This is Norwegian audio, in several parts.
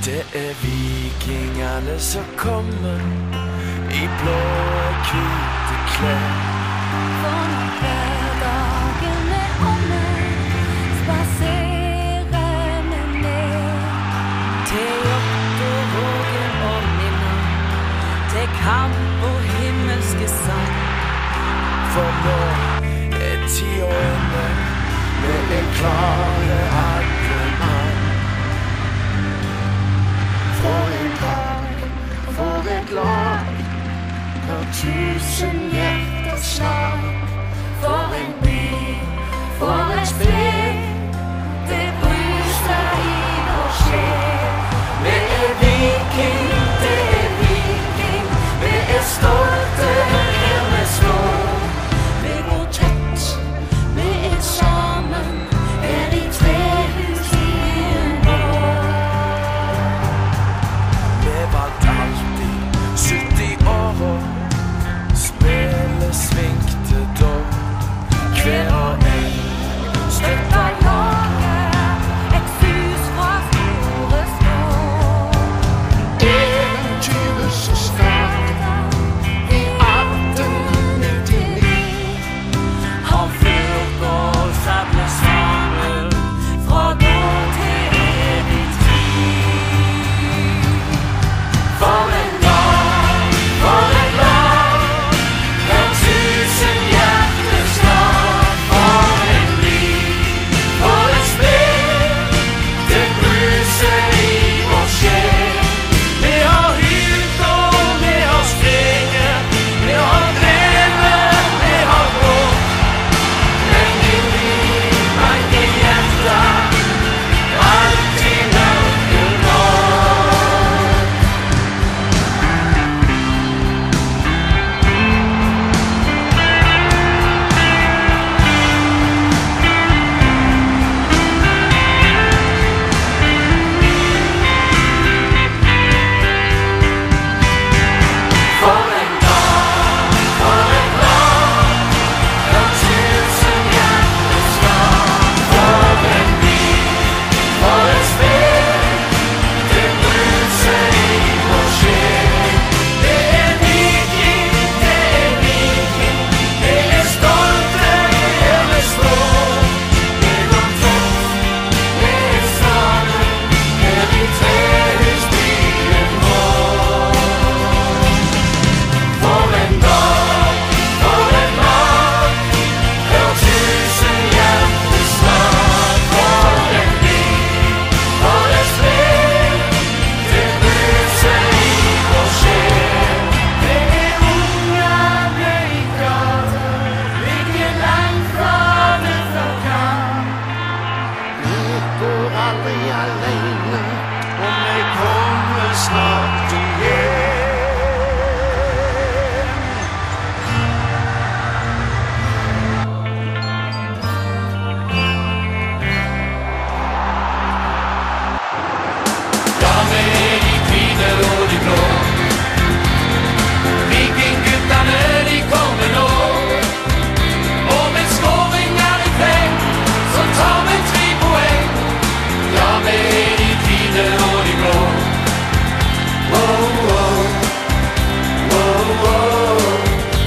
Det vikingene som kommer i blå og hvite klær. For når hverdagen omme, spaserer vi ned til jakt og vågen og minner, til kamp og himmelske sang. For nå tida inne, vi klare alle mann. For en dag, for et lag, hør tusen hjerters slag. For en by, for et spill, det bruser i vår sjel. Vi viking, det viking, vi stolte her vi står. Vi går tett, vi sammen, her i trehus i en vår. Vi valgte alltid 70 år, spillet svingte da. Hver og en Støtta laget, et sus fra store skår. eventyret som startet i 1899 Har ført oss alle sammen, fra nå til evig tid. For en dag, for et lag, hør tusen hjerters slag. For en liv, for et spill, det bruser i vår sjel. Vi har hylt og vi har skreget, vi har drevet, vi har gått. Men i liv, mange hjerter, alltid mørke nok. For en dag, for et lag, hør tusen hjerters slag. For en bil, for et spill, det bruser i vår sjel. Det viking, vi stolte her vi står. Vi går tett, vi sammen, her i trehusbyen vår. For en dag, for et lag, hør tusen hjerters slag. For en bil, for et spill, det bruser i vår sjel. Det unge i gaten, ligger langt fra det fra kamp. Vi går aldri alene, og vi kommer snart igjen. Ja, vi de hvite og de blå. Vikingguttene, de kommer nå. Og med skåringer i pleng, så tar vi 3 poeng. Ja, vi de hvite og de blå. Oh, oh. Oh, oh.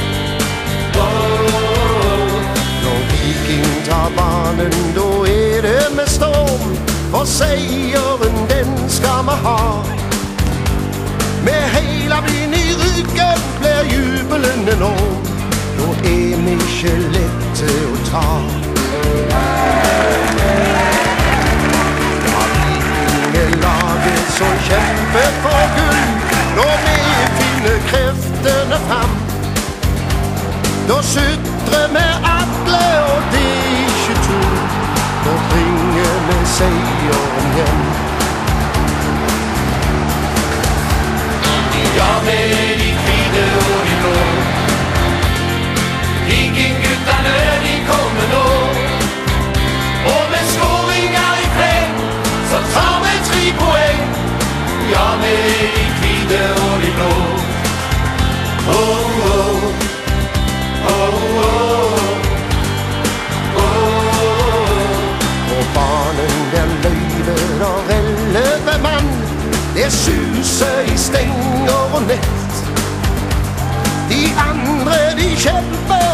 Oh, oh. Når Viking tar banen, da det med storm. For seieren, den skal vi ha. Med hele byen i ryggen blir jubelen enorm. Da vi ikke lette å ta. Ja, Viking laget som kjemper for gull. Når vi finner kreftene fram, da sutrer vi alle, og det er ikke tull. Da bringer vi seieren hjem. Ja, vi de hvite og de blå. Vikingguttene, de kommer nå. Og med skåringer i pleng, så tar vi 3 poeng. Ja, vi de hvite og de blå. Oh, oh. Oh, oh. Oh, oh. På banen der løyver og reller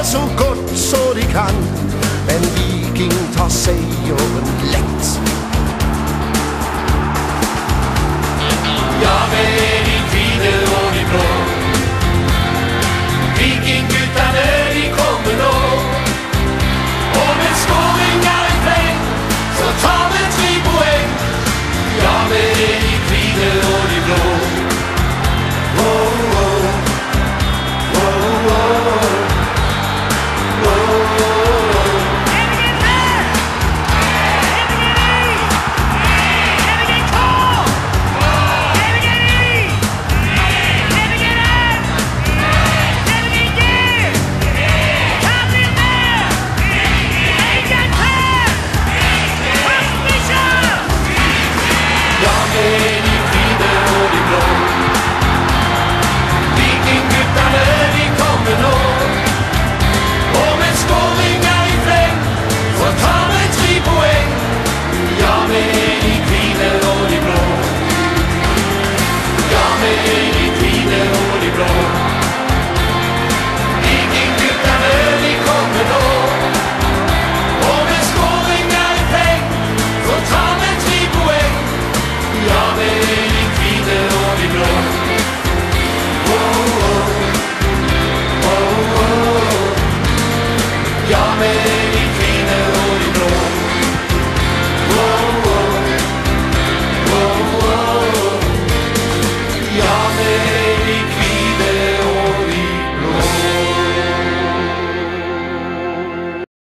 så godt så de kan. En Viking tar seier